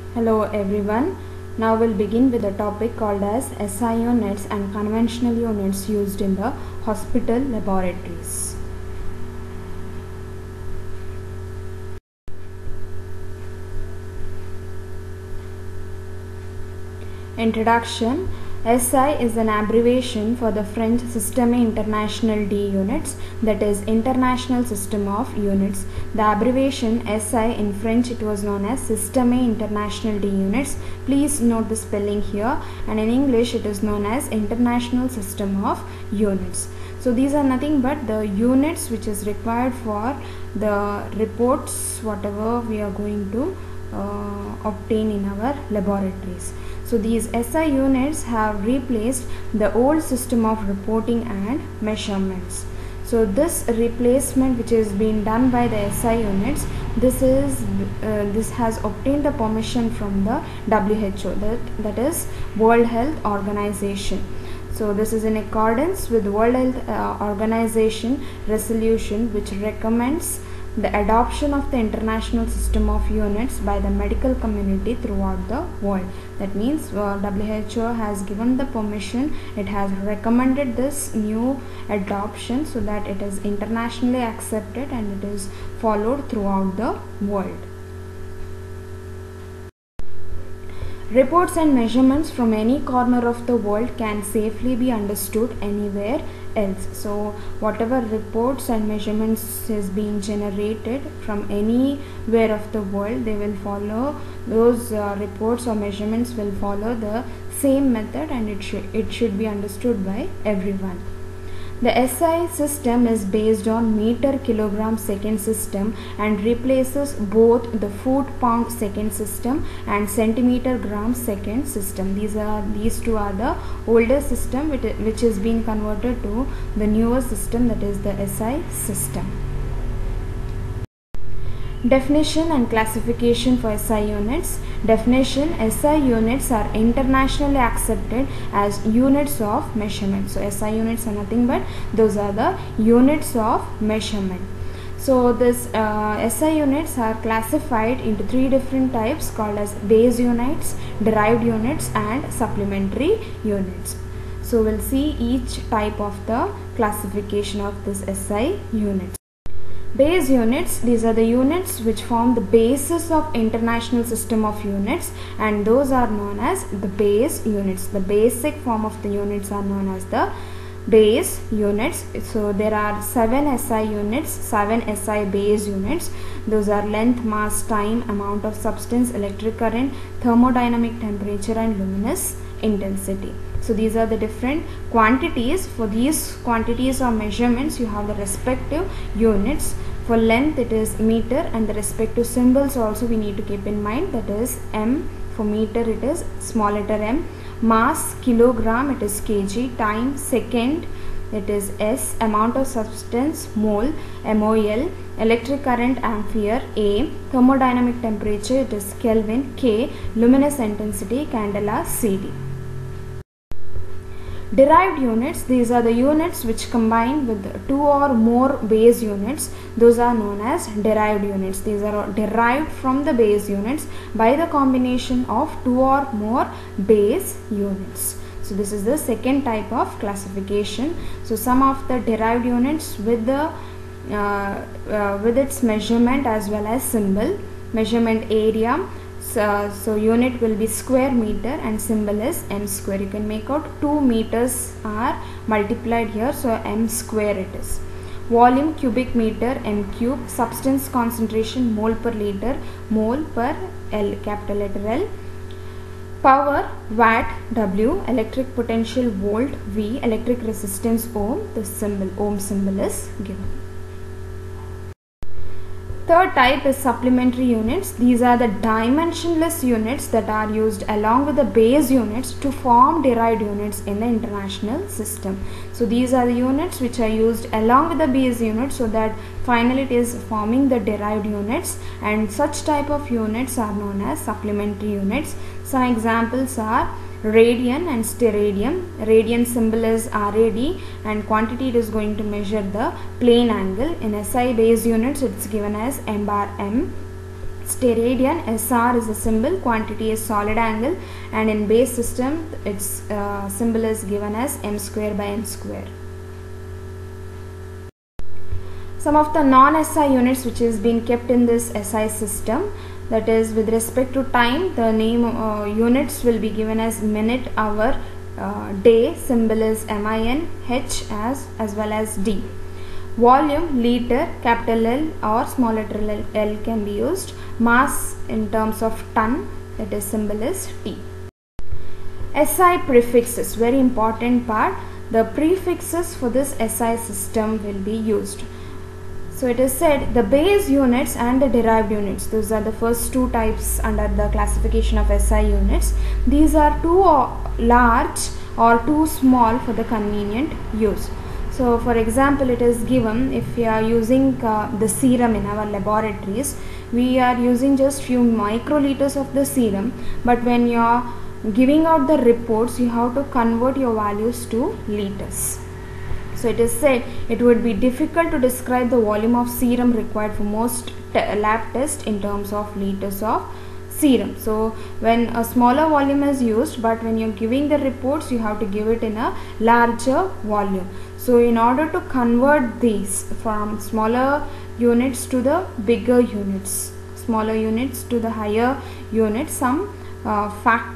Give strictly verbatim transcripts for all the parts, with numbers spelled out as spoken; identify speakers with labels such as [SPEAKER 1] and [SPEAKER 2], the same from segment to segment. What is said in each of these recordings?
[SPEAKER 1] Hello everyone. Now we'll begin with a topic called as S I units and conventional units used in the hospital laboratories. Introduction. S I is an abbreviation for the French Système International des Units, that is International System of Units. The abbreviation S I in French, it was known as Système International des Units. Please note the spelling here, and in English it is known as International System of Units. So these are nothing but the units which is required for the reports whatever we are going to uh, obtain in our laboratories. So these S I units have replaced the old system of reporting and measurements. So this replacement which is being done by the S I units, this is uh, this has obtained the permission from the W H O, that that is World Health Organization. So this is in accordance with World Health uh, Organization resolution, which recommends the adoption of the international system of units by the medical community throughout the world. That means uh, W H O has given the permission, it has recommended this new adoption so that it is internationally accepted and it is followed throughout the world. Reports and measurements from any corner of the world can safely be understood anywhere else. So whatever reports and measurements is being generated from anywhere of the world, they will follow those uh, reports or measurements will follow the same method, and it should it should be understood by everyone. The S I system is based on meter kilogram second system and replaces both the foot pound second system and centimeter gram second system. These are these two are the older system which, which is being converted to the newer system, that is the S I system. Definition and classification for S I units. Definition: S I units are internationally accepted as units of measurement. So S I units are nothing but those are the units of measurement. So this uh, S I units are classified into three different types called as base units, derived units and supplementary units. So we'll see each type of the classification of this S I units. Base units, these are the units which form the basis of international system of units, and those are known as the base units. The basic form of the units are known as the base units. So there are seven S I units, seven S I base units. Those are length, mass, time, amount of substance, electric current, thermodynamic temperature and luminous intensity. So these are the different quantities. For these quantities or measurements, you have the respective units. For length, it is meter, and the respective symbols also we need to keep in mind, that is M. For meter, it is small letter m. Mass, kilogram, it is kg. Time, second, it is S. Amount of substance, mole, mol. Electric current, ampere, A. Thermodynamic temperature, it is Kelvin, K. Luminous intensity, candela, C D. Derived units, these are the units which combine with two or more base units. Those are known as derived units. These are derived from the base units by the combination of two or more base units. So this is the second type of classification. So some of the derived units with the uh, uh, with its measurement as well as symbol. Measurement area. So, so unit will be square meter and symbol is m square. You can make out two meters are multiplied here, so m square it is. Volume cubic meter, m cube. Substance concentration mole per liter, mole per L, capital letter L. Power watt, W. Electric potential volt, V. Electric resistance, ohm. The symbol ohm symbol is given. Third type is supplementary units. These are the dimensionless units that are used along with the base units to form derived units in the international system. So these are the units which are used along with the base units so that finally it is forming the derived units, and such type of units are known as supplementary units. Some examples are radian and steradian. Radian symbol is R A D and quantity it is going to measure the plane angle. In S I base units, it's given as m bar m. steradian, S R is the symbol, quantity is solid angle, and in base system its uh, symbol is given as m square by n square. Some of the non-S I units which is being kept in this S I system, that is with respect to time, the name uh, units will be given as minute, hour, uh, day, symbol is min, h as as well as d. Volume, liter, capital L or small letter L, L can be used. Mass in terms of ton, that is symbol is T. S I prefixes, very important part. The prefixes for this S I system will be used. So it is said the base units and the derived units, those are the first two types under the classification of S I units. These are too large or too small for the convenient use. So for example, it is given if we are using uh, the serum in our laboratories, we are using just few microliters of the serum, but when you are giving out the reports, you have to convert your values to liters. So it is said it would be difficult to describe the volume of serum required for most lab tests in terms of liters of serum. So when a smaller volume is used, but when you are giving the reports, you have to give it in a larger volume. So in order to convert these from smaller units to the bigger units, smaller units to the higher units, some uh,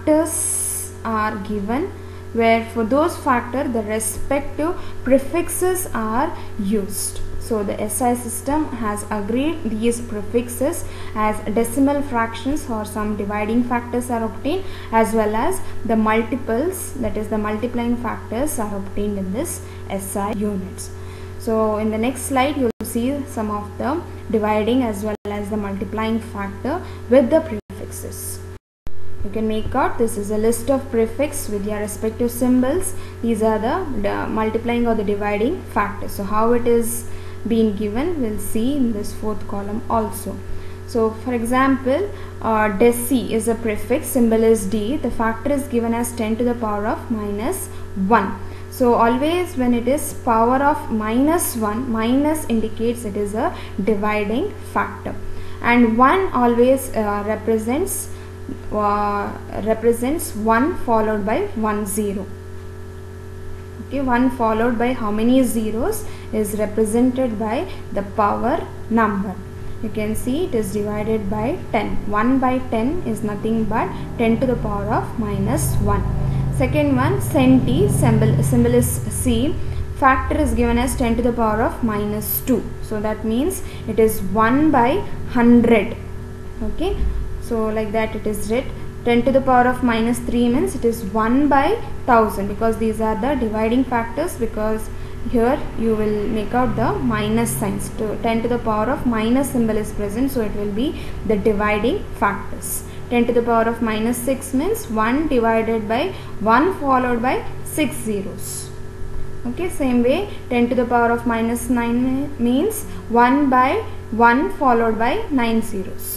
[SPEAKER 1] factors are given, where for those factors the respective prefixes are used. So the S I system has agreed these prefixes as decimal fractions or some dividing factors are obtained, as well as the multiples, that is the multiplying factors are obtained in this S I units. So in the next slide you will see some of the dividing as well as the multiplying factor with the prefixes. You can make out this is a list of prefix with their respective symbols. These are the, the multiplying or the dividing factors. So how it is being given, we'll see in this fourth column also. So for example, uh, deci is a prefix, symbol is D, the factor is given as ten to the power of minus one. So always when it is power of minus one, minus indicates it is a dividing factor, and one always uh, represents uh, represents one followed by one zero. Okay, one followed by how many zeros is represented by the power number. You can see it is divided by ten. one by ten is nothing but ten to the power of minus one. Second one, centi, symbol, symbol is C, factor is given as ten to the power of minus two. So that means it is one by one hundred. Okay, so like that it is read. ten to the power of minus three means it is one by one thousand, because these are the dividing factors, because here you will make out the minus signs. To ten to the power of minus symbol is present, so it will be the dividing factors. ten to the power of minus six means one divided by one followed by six zeros. Okay, same way ten to the power of minus nine means one by one followed by nine zeros.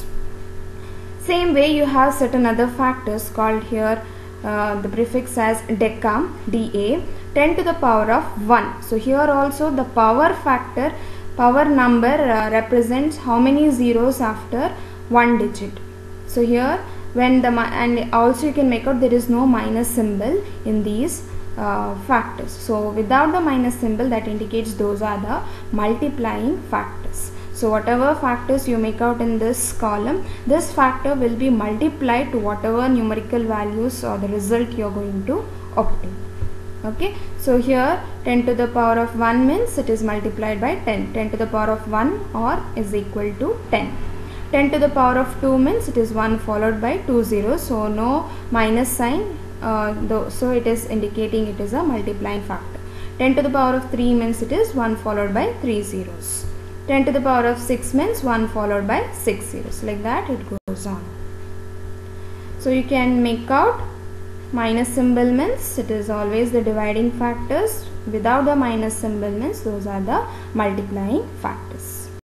[SPEAKER 1] Same way you have certain other factors called here uh, the prefix as deca, Da, ten to the power of one. So here also the power factor, power number uh, represents how many zeros after one digit. So here when the, and also you can make out there is no minus symbol in these uh, factors. So without the minus symbol, that indicates those are the multiplying factors. So whatever factors you make out in this column, this factor will be multiplied to whatever numerical values or the result you are going to obtain. Okay, so here ten to the power of one means it is multiplied by ten. ten to the power of one or is equal to ten. ten to the power of two means it is one followed by two zeros, so no minus sign, uh, though, so it is indicating it is a multiplying factor. ten to the power of three means it is one followed by three zeros. ten to the power of six means one followed by six zeros. Like that it goes on. So you can make out minus symbol means it is always the dividing factors. Without the minus symbol means those are the multiplying factors.